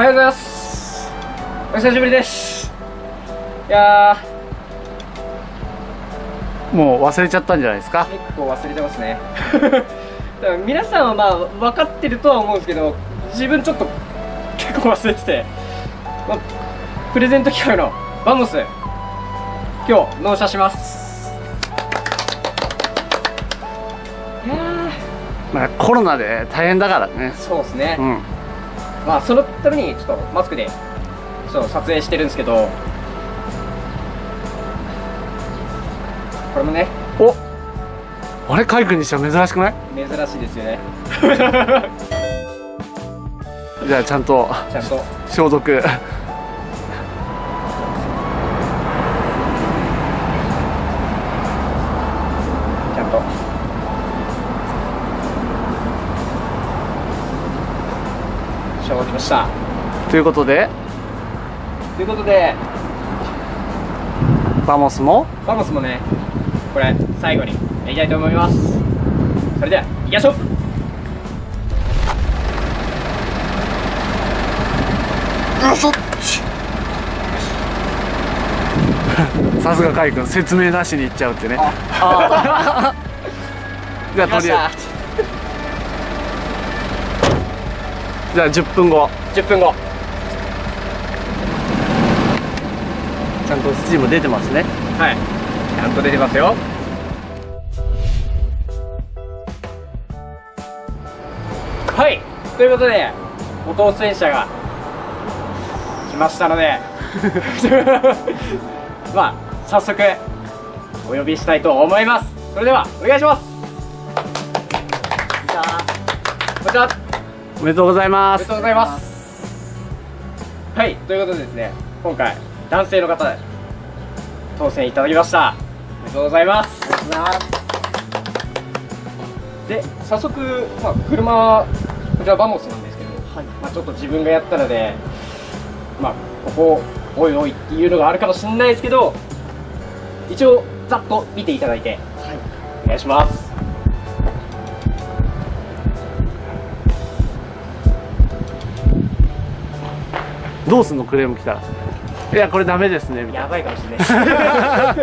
はようございます。お久しぶりです。いやー、もう忘れちゃったんじゃないですか。 結構忘れてますね。だから皆さんはまあ分かってるとは思うんですけど、自分ちょっと結構忘れてて、まあ、プレゼント企画のバモス今日納車します。いやー、 まあコロナで大変だからね。 そうですね、 うん、 まあそのためにちょっとマスクでちょっと撮影してるんですけど、これもね、 あれ、カイ君にしては珍しくない？ 珍しいですよね。 じゃあちゃんと消毒。 消毒しました。 ということでバモスもね、これ最後にやりたいと思います。それでは行きましょう。 さすがカイ君、説明なしにいっちゃうってね。じゃあとりあえずじゃあ10分後ちゃんとスチーム出てますね。 はい、ちゃんと出てますよ。はい、ということでご当選者が来ましたのでまあ早速お呼びしたいと思います。それではお願いします。こんにちは。 おめでとうございます。 おめでとうございます。はい、ということでですね、今回男性の方で当選いただきました。おめでとうございます。ありがとうございます。で、早速、まあ、車、こちらバモスなんですけど、はい、まあ、ちょっと自分がやったので、まあ、ここおいおいっていうのがあるかもしれないですけど、一応ざっと見ていただいて、はい、お願いします。 どうすんの、クレーム来たら。いや、これダメですねみたいな。 やばいかもしれないです。なんでね、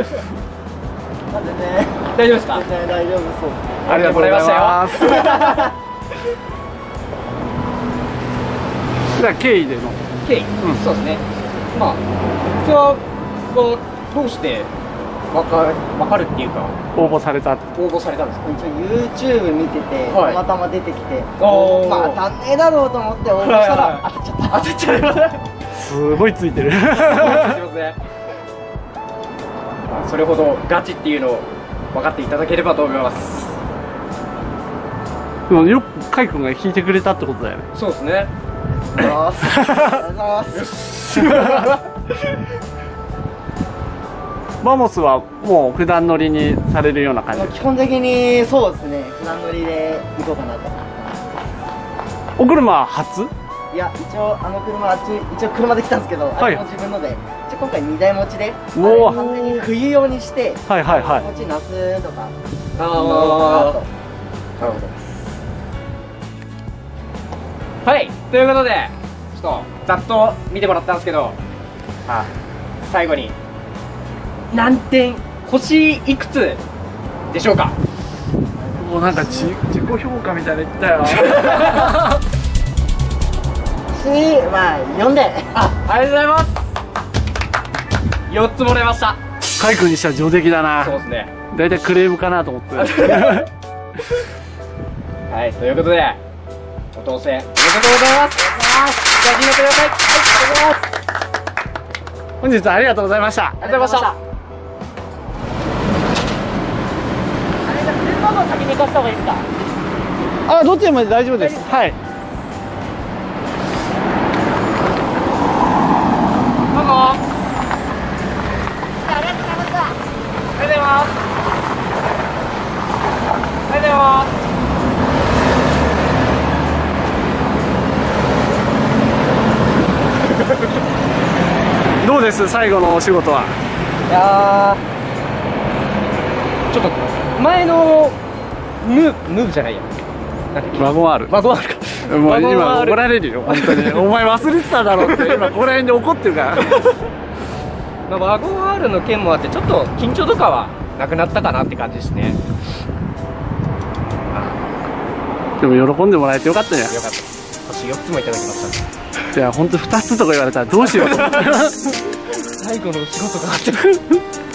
大丈夫ですか？ 大丈夫そう。 ありがとうございましたよ。 じゃあ経緯での経緯、そうですね。まあ僕はどうしてわかるっていうか応募されたんですか？ 一応 YouTube 見てて、 はい、 たまたま出てきて、まあ当たんねえだろうと思って応募したら当たっちゃった。 すごいついてる。 それほどガチっていうのを分かっていただければと思います。 でもよくカイ君が弾いてくれたってことだよね。 そうですね。 ありがとうございます。 バモスはもう普段乗りにされるような感じ？ 基本的にそうですね、普段乗りで行こうかなと。 お車は初？ いや、一応車一応車で来たんですけど、あれも自分ので、今回2台持ちで完全に冬用にして、こっち夏とかなるほど。 はい、ということでちょっとざっと見てもらったんですけど、最後に何点、星いくつでしょうか？ もうなんか自己評価みたいな言ったよ。 まあ4で。 ありがとうございます。4つもらいました。 カイ君にしては上出来だな。 そうですね。 だいたいクレームかなと思って。はい 、ということでご当選おめでとうございます。大事になってください。 本日はありがとうございました。 ありがとうございました。 車も先に行かせた方がいいですか？ あ、どっちでも大丈夫です。はい。 どうも。ありがとうございました。ありがとうございます。ありがとうございます。 どうです、最後のお仕事は？ いやー、ちょっと前のムーブじゃないや、 ワゴン R。 ワゴン R かもう今怒られるよ本当に。お前忘れてただろって今ここら辺で怒ってるから。 まあ、ワゴン R の件もあってちょっと緊張とかはなくなったかなって感じですね。 でも喜んでもらえてよかったね。よかった。 星4つもいただきました。 いや本当2つとか言われたらどうしようと思って。 最後のお仕事があって